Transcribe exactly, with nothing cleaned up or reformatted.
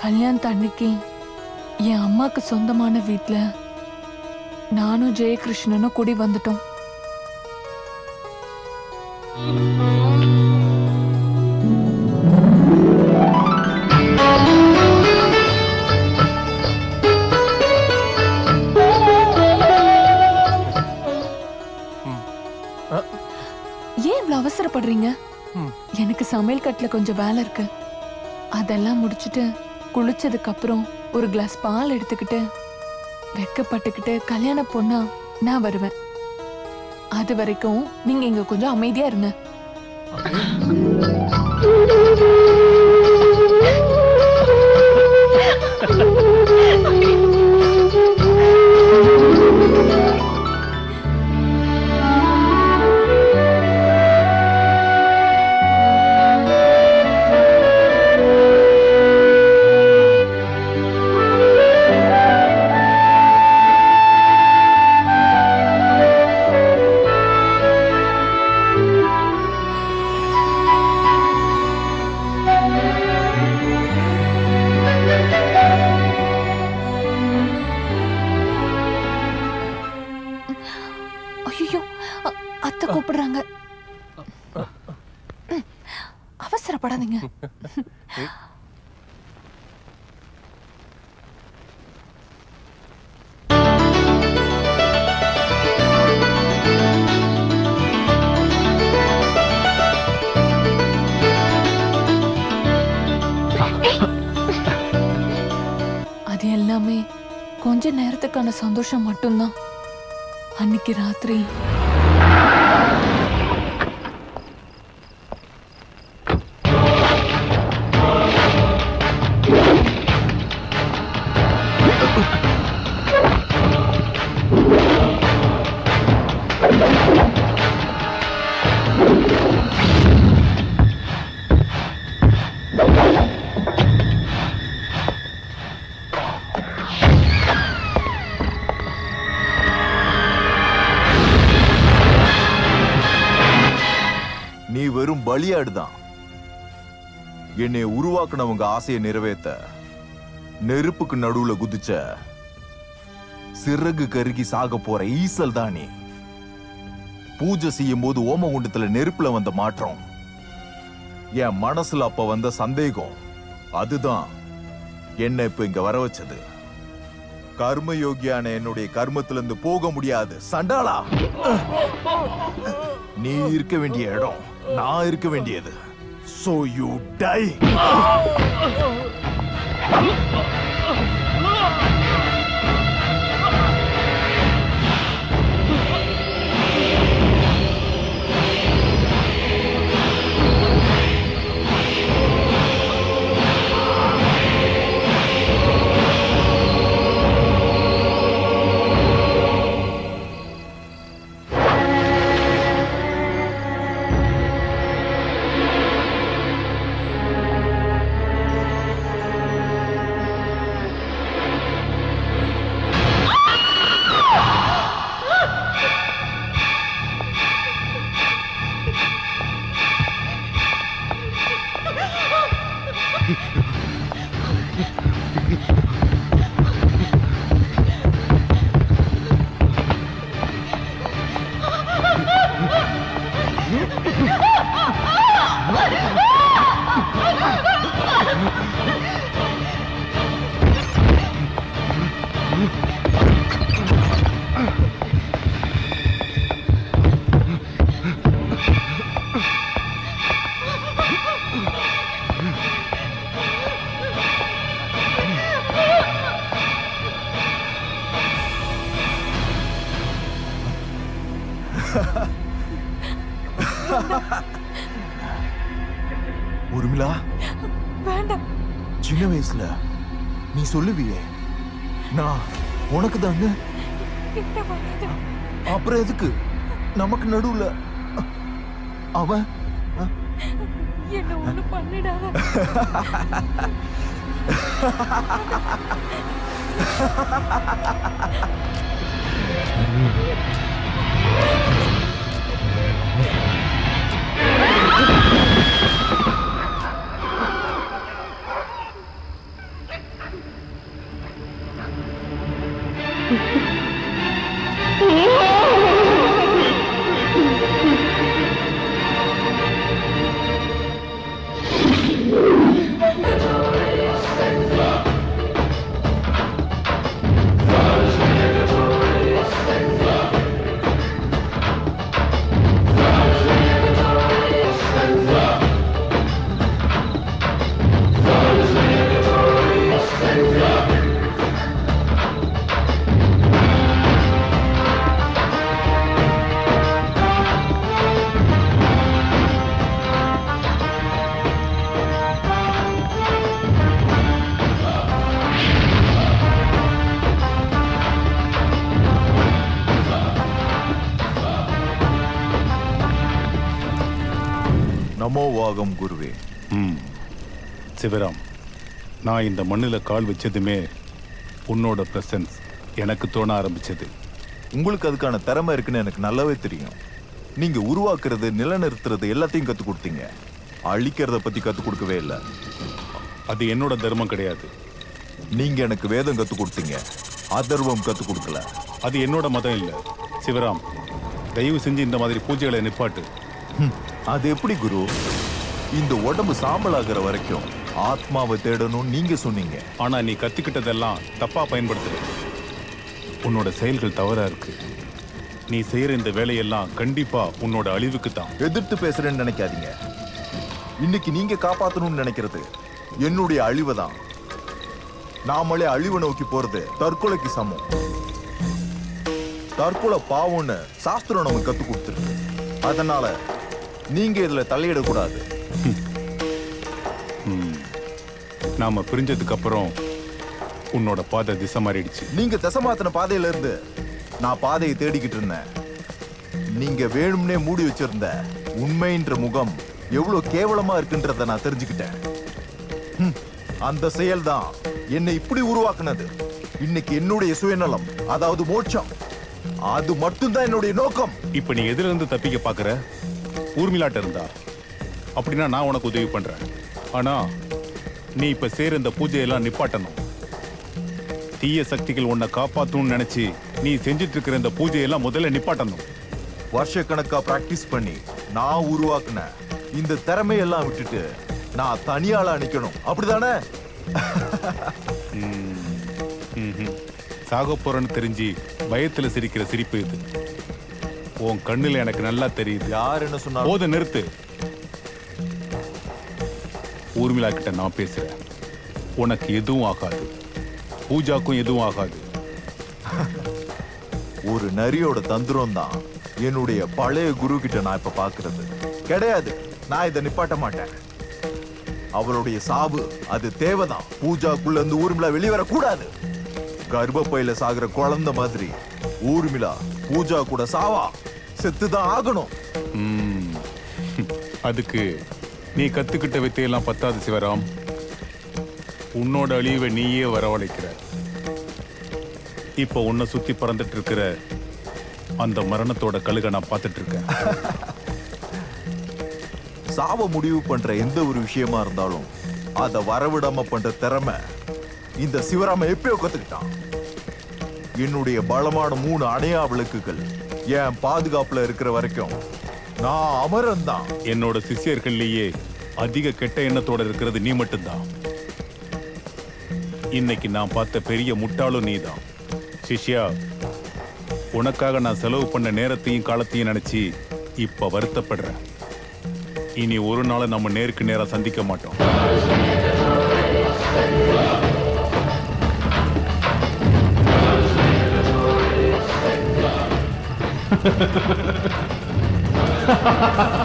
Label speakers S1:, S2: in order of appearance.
S1: கல்யாணத்து அன்னைக்கு என் அம்மாக்கு சொந்தமான வீட்டுல நானும் ஜெயகிருஷ்ணனும் கூடி வந்துட்டோம். ஏன் இவ்வளவு அவசரப்படுறீங்க? எனக்கு சமையல் கட்டுல கொஞ்சம் வேலை இருக்கு. அதெல்லாம் முடிச்சுட்டு குளிச்சதுக்கு அப்புறம் ஒரு கிளாஸ் பால் எடுத்துக்கிட்டு வெக்கப்பட்டுக்கிட்டு கல்யாண பொண்ணா நான் வருவேன். அது வரைக்கும் நீங்க இங்க கொஞ்சம் அமைதியா இருங்க. கூப்பிடுறாங்க, அவசரப்படாதீங்க. அது எல்லாமே கொஞ்ச நேரத்துக்கான சந்தோஷம் மட்டும்தான். அன்னைக்கு ராத்திரி
S2: பலியாடுதான். என்னை உருவாக்குனவங்க ஆசையை நிறைவேற்ற நெருப்புக்கு நடுவுல குதிச்ச சிறகு கருகி சாக போற ஈசல் தானே. பூஜை செய்யும் போது ஓமகுண்டத்துல நெருப்புல வந்த மாற்றம், என் மனசுல அப்ப வந்த சந்தேகம், அதுதான் என்ன இப்ப இங்க வர வச்சது. கர்மயோகியான என்னுடைய கர்மத்துல இருந்து போக முடியாது. சண்டாளா, நீ இருக்க வேண்டிய இடம் நான் இருக்க வேண்டியது. So you die. உர்மிளா,
S1: வேண்டாம்.
S2: சின்ன வயசுல நீ சொல்லுவியே நான் உனக்கு தாங்க. அப்புறம் எதுக்கு நமக்கு நடுவுல அவன்?
S1: என்ன ஒண்ணு பண்ணிடாத.
S2: நமோவாகம் குருவே.
S3: ம் சிவராம், நான் இந்த மண்ணில் கால் வச்சதுமே உன்னோட பிரசன்ஸ் எனக்கு தோண ஆரம்பிச்சது.
S2: உங்களுக்கு அதுக்கான திறமை இருக்குன்னு எனக்கு நல்லாவே தெரியும். நீங்க உருவாக்குறது, நிலநிறுத்துறது எல்லாத்தையும் கத்து கொடுத்தீங்க. அழிக்கிறத பத்தி கத்து கொடுக்கவே இல்லை.
S3: அது என்னோட தர்மம் கிடையாது.
S2: நீங்க எனக்கு வேதம் கத்து கொடுத்தீங்க, அதர்வம் கத்து கொடுக்கல.
S3: அது என்னோட மதம் இல்லை. சிவராம், தயவு செஞ்சு இந்த மாதிரி பூஜைகளை நிப்பாட்டு.
S2: அது எப்படி குரு? இந்த உடம்பு சாம்பலாகிற வரைக்கும் ஆத்மாவை தேடணும் நீங்க சொன்னீங்க.
S3: ஆனா நீ கத்துக்கிட்டதெல்லாம் தப்பா பயன்படுத்துற. உன்னோட செயல்கள் தவறா இருக்கு. நீ செய்யற இந்த வேலையெல்லாம் கண்டிப்பா உன்னோட அழிவுக்கு தான்.
S2: எதிர்த்து பேசுறேன்னு நினைக்காதீங்க. இன்னைக்கு நீங்க காப்பாத்தணும்னு நினைக்கிறது என்னுடைய அழிவை தான். நாமளே அழிவை நோக்கி போறது தற்கொலைக்கு சமம். தற்கொலை பாவம்னு சாஸ்திரம் நமக்கு கத்து கொடுத்துருக்கு. அதனால நீங்க இதுல தலையிடக்கூடாது.
S3: நாம பிரிஞ்சதுக்கு அப்புறம் உன்னோட பாதை திசை மாறிடுச்சு.
S2: நீங்க திசை மாத்தின பாதையில இருந்து நான் பாதையை தேடிக்கிட்டு இருந்தேன். நீங்க வேணும்னே மூடி வச்சிருந்த உண்மைன்ற முகம் எவ்வளவு கேவலமா இருக்குன்றத நான் தெரிஞ்சுக்கிட்டேன். அந்த செயல் தான் என்னை இப்படி உருவாக்குனது. இன்னைக்கு என்னுடைய சுயநலம், அதாவது மோட்சம், அது மட்டும்தான் என்னுடைய நோக்கம்.
S3: இப்ப நீ எதிர இருந்து தப்பிக்க பாக்குற ஊர்மிளாட்ட இருந்தா அப்படின்னா நான் உனக்கு உதவி பண்றேன். ஆனா நீ இப்ப சேர இந்த பூஜையெல்லாம் நிப்பாட்டணும். தீய சக்திகள் உன்னை காப்பாத்தணும்னு நினைச்சு நீ செஞ்சிட்டு இருக்கிற இந்த பூஜையெல்லாம் முதல்ல நிப்பாட்டணும்.
S2: வருஷக்கணக்கா பிராக்டிஸ் பண்ணி நான் உருவாக்குன இந்த திறமையெல்லாம் விட்டுட்டு நான் தனியால நிக்கணும், அப்படிதானே?
S3: சாக போறன்னு தெரிஞ்சு பயத்துல சிரிக்கிற சிரிப்பு இது. உன் கண்ணுல எனக்கு நல்லா தெரியுது.
S2: யார் என்ன சொன்னா?
S3: போத நிறுத்து. ஊர்மிளா கிட்ட நான் பேசுறேன். உனக்கு எதுவும் ஆகாது, பூஜாக்கும் எதுவும் ஆகாது.
S2: ஒரு நரியோட தந்திரம் தான் என்னுடைய பழைய குரு கிட்ட நான் இப்ப பாக்குறது கிடையாது. நான் இதை நிப்பாட்ட மாட்டேன். அவளுடைய சாவு அது தேவைதான். பூஜாக்குள்ள இருந்து ஊர்மிளா வெளிவர கூடாது. கர்ப்பப்பையில சாகுற குழந்தை மாதிரி ஊர்மிளா பூஜா கூட சாவா செத்துதான் ஆகணும்.
S3: அதுக்கு நீ கத்துக்கிட்ட வித்தையெல்லாம் பத்தாது சிவராம். உன்னோட அழிவை நீயே வரவழைக்கிற. இப்ப உன்னை சுத்தி பறந்துட்டு இருக்கிற அந்த மரணத்தோட கழுக நான் பார்த்துட்டு இருக்கேன்.
S2: சாவ முடிவு பண்ற எந்த ஒரு விஷயமா இருந்தாலும் அத வரவிடாம பண்ற திறமை இந்த சிவராம எப்பயோ கத்துக்கிட்டான். என்னுடைய பலமான மூணு அணையா விளக்குகள் என் பாதுகாப்புல இருக்கிற வரைக்கும் நான் அமரன் தான்.
S3: என்னோட சிஷியர்கள்லயே அதிக கெட்ட எண்ணத்தோட இருக்கிறது நீ மட்டும்தான். இன்னைக்கு நான் பார்த்த பெரிய முட்டாளும் நீதான். சிஷ்யா, உனக்காக நான் செலவு பண்ண நேரத்தையும் காலத்தையும் நினைச்சு இப்ப வருத்தப்படுறேன். இனி ஒரு நாள் நம்ம நேருக்கு நேரா சந்திக்க மாட்டோம்.
S4: Ha ha ha ha!